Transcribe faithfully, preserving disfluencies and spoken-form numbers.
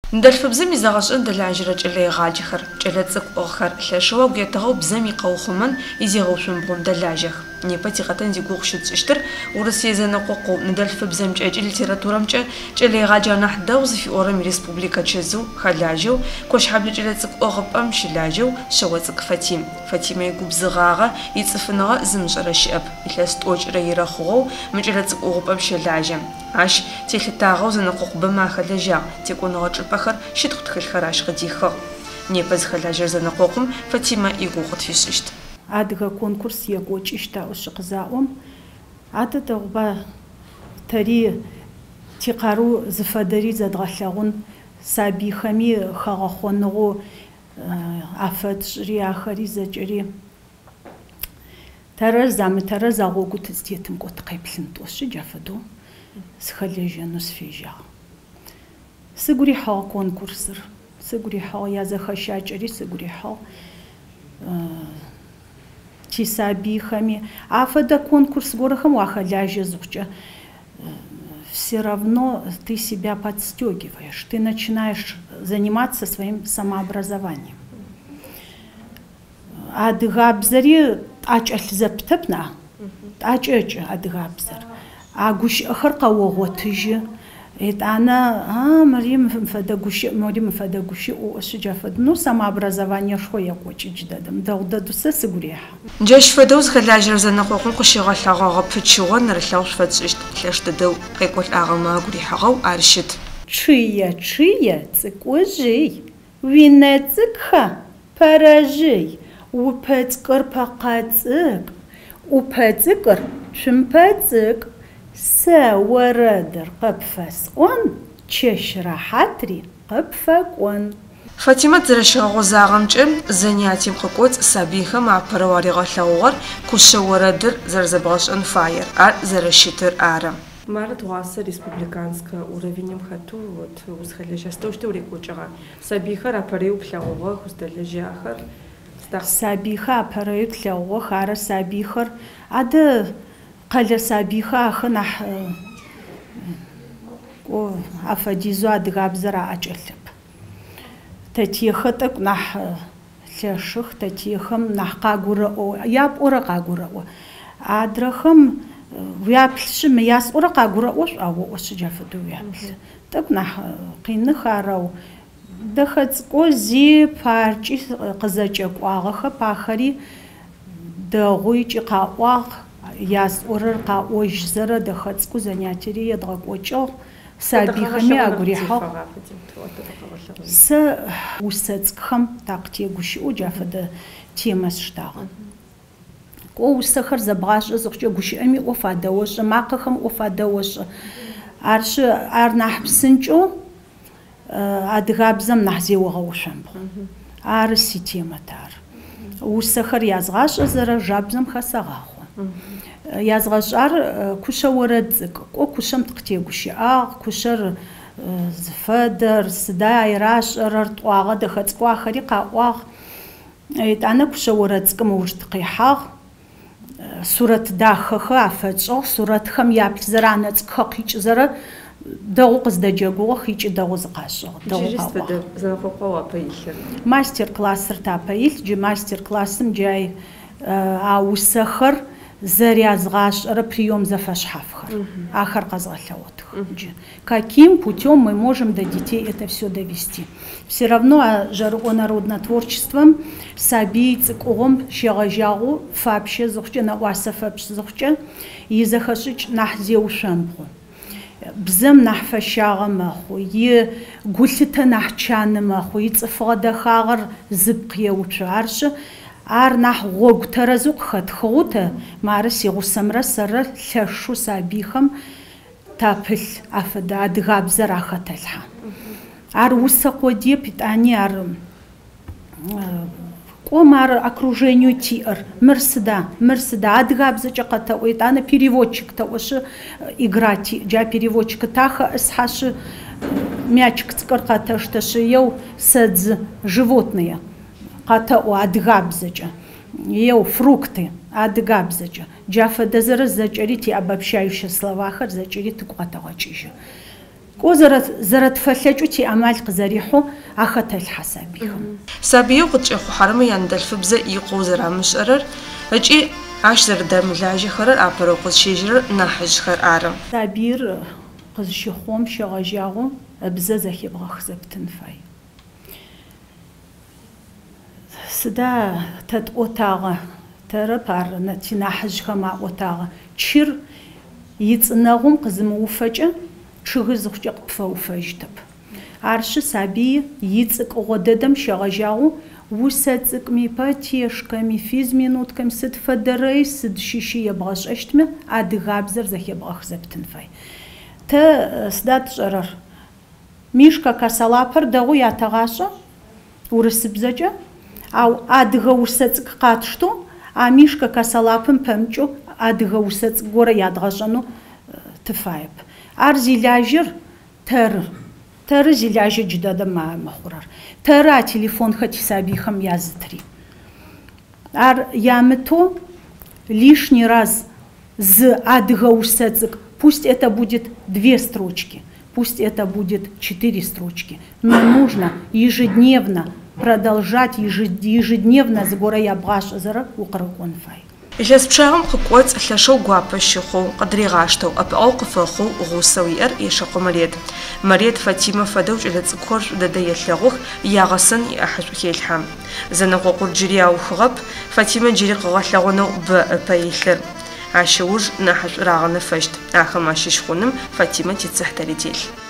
Ндальфбзэм изагъэшӏэн дэлажьэрэ кӏэлэегъаджэхэр, кӏэлэцӏыкӏугъэхэр лъэшэу гъетэгъэу бзэм икъэухъумэн изегъэушъомбгъум дэлажьэх. Непэ тикъэтэн зигугъу щытшӏыщтыр Урысие зэнэкъокъоу ндальфбзэмкӏэ кӏэ литературэмкӏэ кӏэлэегъаджэ анахь дэгъу зыфиӏорэм иреспубликэ чэзэу хэлажьэу Кощхьэблэ кӏэлэцӏыкӏугъэпӏэм щылажьэу Щэуэцӏыкӏ Фатим. Фатимэ игубзыгъагъэ ицӏыфыныгъэ зымышӏэрэ щыӏэп. Илъэс тӏокӏрэ ирэхъугъэу мы кӏэлэцӏыкӏугъэпӏэм щэлажьэ. Ащ телъытагъэу зэнэкъокъубэм ахэлэжьагъ. Текӏоныгъэ чӏыпӏэхэр щытхъу тхылъхэр ащ къыдихыгъ. Непэ зыхэлажьэр зэнэкъокъум Фатимэ игугъу къытфишӏыщт. Адыгэ конкурс егъокӏыщта ӏушӏыкъызаӏом адэ дэгъуба тэри тикъару зыфэдэри зэдгъэлъэгъун сабийхэми хэгъэхъоныгъо афэтшӏри ахэри зэкӏэри тэрэ замытэрэ загъогу тыстетым кӏот къеплъын тӏощы джафэдэу схэлэжьэну сфежьагъ. Сыгу рихьыгъ конкурсыр, сыгу рихьыгъ язэхэщакӏэри сыгу рихьыгъ. Тисабийхэми афэдэ конкурс горэхэм уахэлажьэ зыхъукӏэ все равно ты себя подстёгиваешь, ты начинаешь заниматься своим самообразованием. Адыгабзэри тӏакӏэлъ зэптэп нахь, тӏакӏэкӏы адыгабзэр. А гущыӏэхэр къэогъотыжьы. Этӏанэ а мэри мыфэдэ гущыӏ, мэри мыфэдэ гущыӏ ӏоӏощы джафэдэ. Ну самообразование шхо екӏокӏыдж дэдэм. Дэгъу дэду сэ сыгу рехьы. Джащ фэдэу зыхэлажьэр зэнэкъокъум къыщигъэлъэгъэгъэ пычыгъо нэрылъэгъу шъуфэтшӏыщт. Лъэш дэдэу къекӏолӏагъэмэ агу рихьыгъэу ар щыт. Чъые чъые цӏыкӏожъый, уинэцӏыкӏхэ пэрэжъый, упэцӏкӏыр пэкъэцӏыкӏ, упэцӏыкӏыр цумпэцӏыкӏ. Сэ орэдыр къыпфэсӏон, чэщ рахьатри къыпфэкӏон. Фатимэ зэрэщыгъэгъозагъэмкӏэ занятием къыкӏоцӏ сабийхэм апэрэу аригъэлъэгъугъэр Кущэ орэдыр зэрэзэбгъэшӏэн фаер, ар зэрэщытыр ары. Мары тыгъуасэ республиканске уровенем хэту вот узхэлэжьэ стэущтэу урекӏокӏыгъа. Сабийхэр апэрэу плъэгъугъэх, уздэлэжьахэр. Сабийхэ апэрэу плъэгъугъэх, ары сабийхэр адэ къэлэ сабийхэ ахэ нахь афэдизу адыгабзэр аӏакӏэлъэп. Тэтехэ тӏэкӏу нахь лъэшых, тэтехэм нахь къагурэӏо, япӏорэ къагурэӏо. Адрэхэм уяплъщы ясӏорэ къагурэӏо шӏуагъо ӏощы джафэдэу уяплъы. Тӏэкӏу нахь къиных арэу. Дэхэцӏыкӏо зи паркӏи къызэкӏэкӏуагъэхэп ахэри дэгъуикӏи къаӏуагъ. Ясӏорэр къаӏожьзэрэ дэхэцӏыкӏу занятиери едгъэкӏокӏыгъ. Сабийхэми агу рихьыгъ. Сэ усэцӏкъхэм такъытегущыӏэу джафэдэ темэ сштагъэ. Кӏо усэхэр зэбгъашӏэ зыхъукӏэ гущыӏэми ӏоф адэошӏы, макъэхэм ӏоф адэошӏы. Аршы ар нахь псынкӏэу адыгабзэм нахь зеогъэушъомбгъу. Ары ситемэт ар. Усэхэр язгъашӏэзэрэ жабзэм хэсэгъахъо. Язгъашӏар Кущэ орэд цӏыкӏ. Кӏо Кущэм тыкъытегущыӏагъ, Кущэр зыфэдэр, сыда айрашӏэрэр, тӏуагъэ дэхэцӏыкӏо ахэри къаӏуагъ. Етӏанэ Кущэ орэд цӏыкӏым ыуж тыкъихьагъ. Сурэт дахэхэ афэчӏыгъ, сурэтхэм яплъызэрэ анэцӏыкӏхэ къикӏызэрэ дэгъу къыздэджэгугъэх, икӏи дэгъу зыкъашӏыгъ. Дэгъу къаӏуагъ. Мастер-классыр тапэилъ, джы мастер-классым джай а усэхэр зарязгъашӏэрэ прием зэфэшъхьафхэр. Ахэр къэзгъэлъэгъотых. Каким путем мы можем до детей это все довести? Все равно жэрыӏо народно-творчеством сабий цӏыкӏугъом щегъэжьагъэу фапщэ зыхъукӏэ, нэӏуасэ фэпщ зыхъукӏэ изэхэшӏыкӏ нахь зеушъомбгъу. Бзэм нахь фэщагъэ мэхъу, игулъытэ нахь чаны мэхъу, ицӏыфыгъэ дэхагъэр зыпкъ еуцу. Аршы ар нахь гъогу тэрэзу къыхэтхыгъутэ, мары сигъусэмрэ сэрэ лъэшу сабийхэм тапылъ афэдэ адыгабзэр ахэтэлъхьэ. Ар усэ къодеп, итӏани ар кӏом ар окружению тиӏэр. Мыр сыда, мыр сыда, адыгабзэкӏэ къэтэӏо, итӏанэ переводчик тэӏошъы играти, джа переводчик тахэ ысхьашъы мячик цӏыкӏэр къэтэштэшъы еу сэдзы животные. Къэтэӏо адыгабзэкӏэ. Еу фрукты адыгабзэкӏэ. Джафэдэ зэрэ зэкӏэри тиобобщающие словахэр зэкӏэри тыгу къэтэгъэкӏыжьы. كو زرت زرت فلتشوتي أمال قزريحو أخت الحسابيهم. سابيو قد شخو حرمي يندل فبزة يقوزر عمشرر هجي عشر دم لاجي خرر أبرو قد شجر نحج خر عرم. سابير قد شخوم شغاجاغو أبزة زخي بغخ زبتن فاي. سدا تد أوتاغا ترى بار نتي نحج خما أوتاغا تشير يتصنعهم قزم وفجأة شغز خجق بفوفجتب. عرش سابي يتصق غددم شغاجاغو وساتك مي باتيش كمي فيز مينوت كم ست فدري سد شيشي يبغاش اشتمه عاد غابزر زخي بغخ زبتن فاي. تا سدات جرر ميشكا كاسالابر دغو ياتغاشا ورسبزجا او ادغا وساتك قاتشتو а мишка касалапым пэмчу адыга усац гора ядгъэщӏэну тыфаеп. Ар зилажьыр тэрыр. Тэрыр зилажьэ джыдэдэм махъурэр. Тэрыр а телефонхэ тисабийхэм язытри. Ар ямыто лишний раз з адыга усацык, пусть это будет две строчки, пусть это будет четыре строчки, но нужно ежедневно продолжать ежедневно с горой Ябгаш зара укрыкон фай. Илэс пшагъэм къыкӏоцӏ лъэшэу гуапэ щыхъоу къыдригъаштэу ӏэпыӏэу къыфэхъоу гъусэу иӏэр ешэкъо Марет. Марет Фатимэ фэдэу кӏэлэцӏыкӏухэр дэдэ елъэгъух, ягъэсэн иӏэхьышӏу хелъхьэ. Зэнэкъокъур джыри аухыгъэп, Фатимэ джыри къыгъэлъэгъонэу бэ ыпэ илъыр. Ащыуж нахьышӏу рагъэнэфэщт. Ахэм ащыщ хъуным Фатимэ тицыхь тэри телъ.